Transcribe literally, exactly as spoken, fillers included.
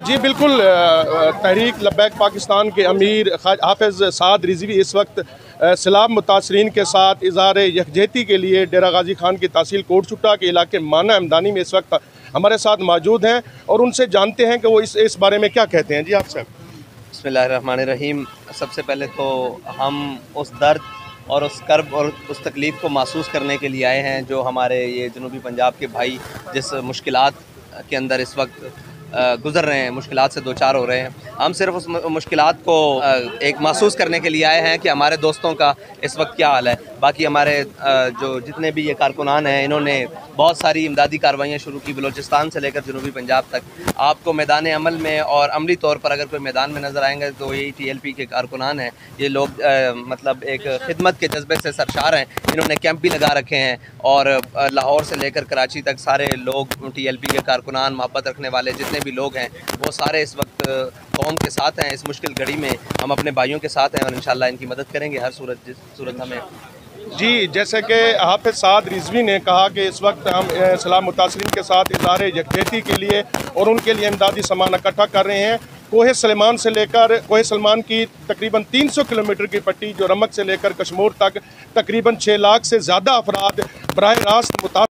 जी बिल्कुल, तहरीक लब्बैक पाकिस्तान के अमीर हाफिज़ साद रिजवी इस वक्त सैलाब मुतासरीन के साथ इज़हार यकजहती के लिए डेरा गाजी खान की तहसील कोटचुट्टा के इलाके माना हमदानी में इस वक्त हमारे साथ मौजूद हैं और उनसे जानते हैं कि वो इस इस बारे में क्या कहते हैं। जी आपसे। बिस्मिल्लाहिर्रहमानिर्रहीम। सबसे पहले तो हम उस दर्द और उस कर्ब और उस तकलीफ़ को महसूस करने के लिए आए हैं जो हमारे ये जनूबी पंजाब के भाई जिस मुश्किलात के अंदर इस वक्त गुज़र रहे हैं, मुश्किलात से दो चार हो रहे हैं। हम सिर्फ उस मुश्किलात को एक महसूस करने के लिए आए हैं कि हमारे दोस्तों का इस वक्त क्या हाल है। बाकी हमारे जो जितने भी ये कारकुनान हैं, इन्होंने बहुत सारी इमदादी कार्रवाइयाँ शुरू की, बलूचिस्तान से लेकर जनूबी पंजाब तक। आपको मैदान अमल में और अमली तौर पर अगर कोई मैदान में नज़र आएंगे तो यही टी एल पी के कारकुनान हैं। ये लोग आ, मतलब एक खिदमत के जज्बे से सरशार हैं। इन्होंने कैंप भी लगा रखे हैं और लाहौर से लेकर कराची तक सारे लोग टी एल पी के कारकुनान, मोहब्बत रखने वाले जितने भी लोग हैं, वो सारे इस वक्त कौम के साथ हैं। इस मुश्किल घड़ी में हम अपने भाइयों के साथ हैं और इंशाल्लाह इनकी मदद करेंगे हर सूरत जिस सूरत हमें। जी, जैसे कि हाफिज़ साद रिजवी ने कहा कि इस वक्त हम सैलाब मुतासरीन के साथ इज़हार यकजहती के लिए और उनके लिए इमदादी सामान इकट्ठा कर रहे हैं। कोहे सलेमान से लेकर कोहे सलमान की तकरीबन तीन सौ किलोमीटर की पट्टी जो रमक से लेकर कश्मीर तक तकरीबन छः लाख से ज़्यादा अफराद बराह रास्त मुता